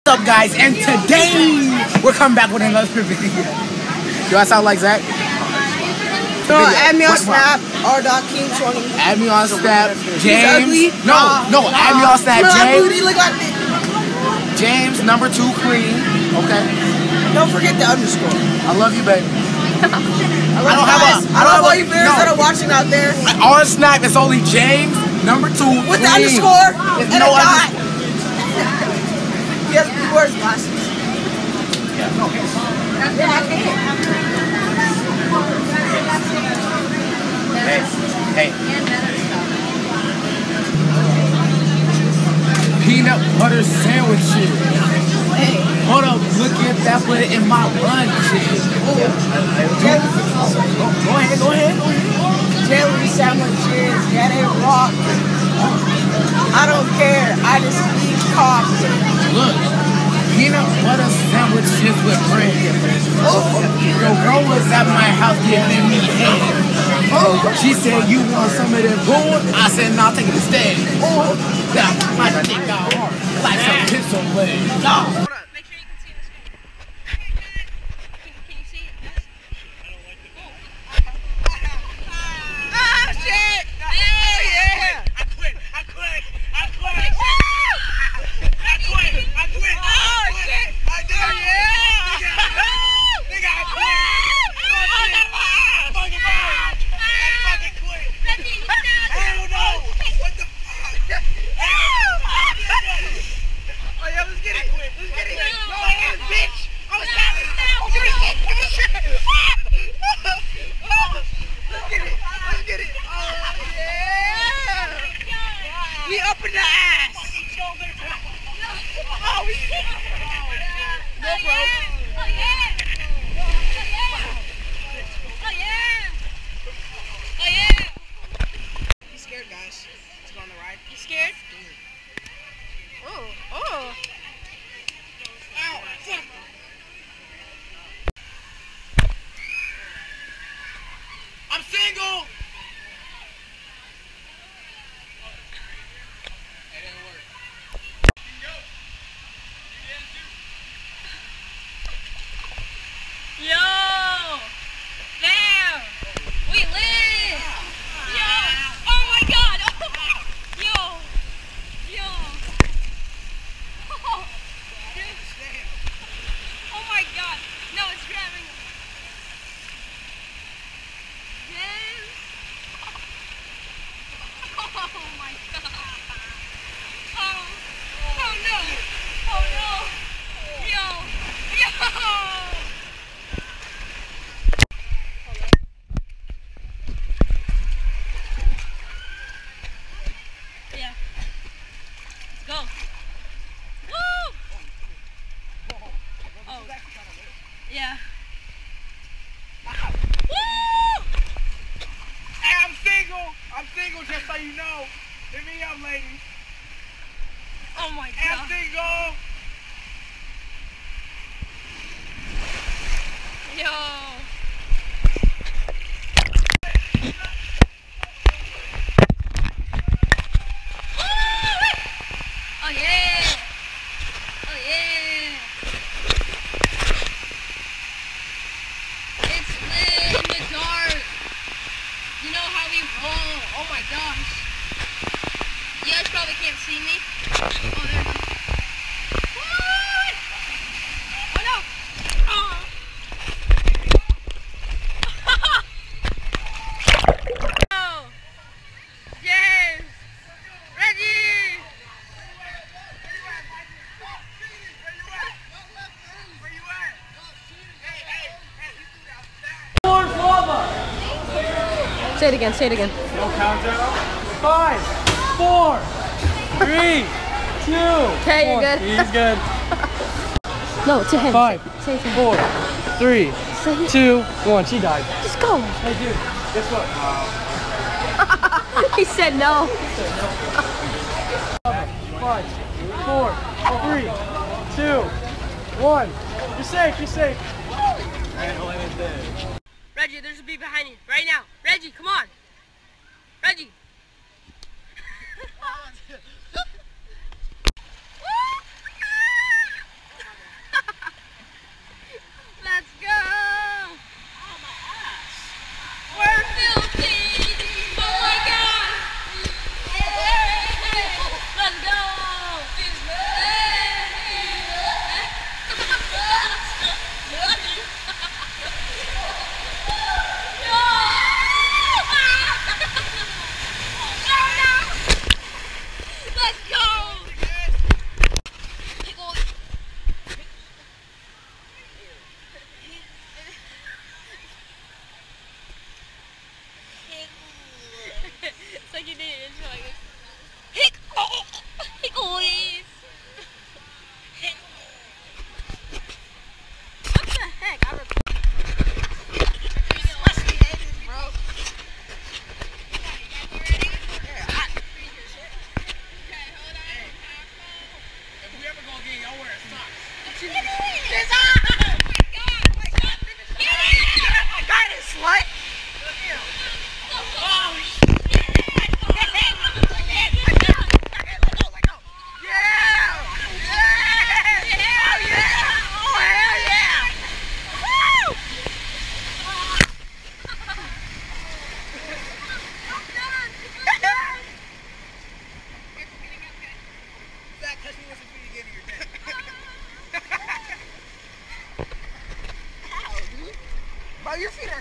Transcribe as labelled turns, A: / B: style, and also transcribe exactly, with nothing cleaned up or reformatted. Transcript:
A: What's up, guys? And today we're coming back with another video. Do I sound like Zach?
B: So add me on Snap, R dot King twenty.
A: Add me on Snap, James.
B: He's ugly?
A: No,
B: Nah,
A: no,
B: nah.
A: add me on Snap, James.
B: He look like this.
A: James, number two, clean. Okay.
B: Don't forget the underscore.
A: I love you, baby.
B: I,
A: I don't have a.
B: I love all you viewers
A: no.
B: that are watching out there.
A: On Snap, it's only James, number two,
B: With
A: clean.
B: the underscore
A: There's
B: and
A: no
B: a dot.
A: underscore.
B: Yes, he wears glasses.
A: Yeah, okay.
B: Yeah, I can.
A: Hey, hey. Peanut butter sandwiches.
B: Hey.
A: Hold up, look at that, put it in my lunch. Go, go ahead, go ahead.
B: Jelly sandwiches, that ain't rock. I don't care. I just eat coffee.
A: Look, peanut butter sandwiches with bread. Your girl was at my house giving me head. She said, you want some of that food? I said, no, I'll take it instead. That my dick got hard, like some pistol lead. No.
C: Make sure you can see the screen. Can, can you see it? Yes? I don't like it. Ah, shit! Oh, yeah! I quit! I quit! I quit! I quit! I quit! Oh, shit! I did it! Yeah! Nigga, I quit! Fucking fuck! I fucking quit! Hell no! What the fuck? Oh, yeah, let's get it! Let's get it! No, ass bitch! I'm sorry! Give me shit! Give me shit! Let's get it! Let's get it! Oh, yeah! We up in the ass! Oh, we... No, bro. Oh, yeah! Oh, yeah! Oh, yeah! He's scared, guys. Let's go on the ride. You scared? Oh, oh. Ow, fuck. I'm single! It didn't work. Yo! There! We live! Yo! Oh my god! Yo! Yo! Oh, dude. Oh my god! No, it's grabbing. Yes! Oh my god! Oh! Oh no! Oh no! Yo! Yo! Yeah. Let's go. Woo! Oh. Yeah. Woo!
D: Hey, I'm single. I'm single, just so you know. Hit me up, ladies.
C: Oh my
D: Hey, I'm
C: god.
D: single.
C: Yo. Oh yeah! Oh yeah! It's lit in the dark. You know how we roll. Oh my gosh. You guys probably can't see me. Oh, there it is. What? Oh no! Oh. Oh. Yes! Reggie!
E: Say it again, say it again.
D: No countdown. Five, four, three, two.
E: Okay, you're good.
D: He's good.
E: No, to him.
D: Five,
E: Say it to him.
D: four, three,
E: Say it.
D: two, one. She died.
E: Just go.
D: Hey, dude. Guess what?
E: He said no.
D: Five, four, three, two, one. You're safe. You're safe.
C: Reggie, there's a bee behind you right now. Reggie, come on. Reggie.
B: Got it, slut! Bro, your feet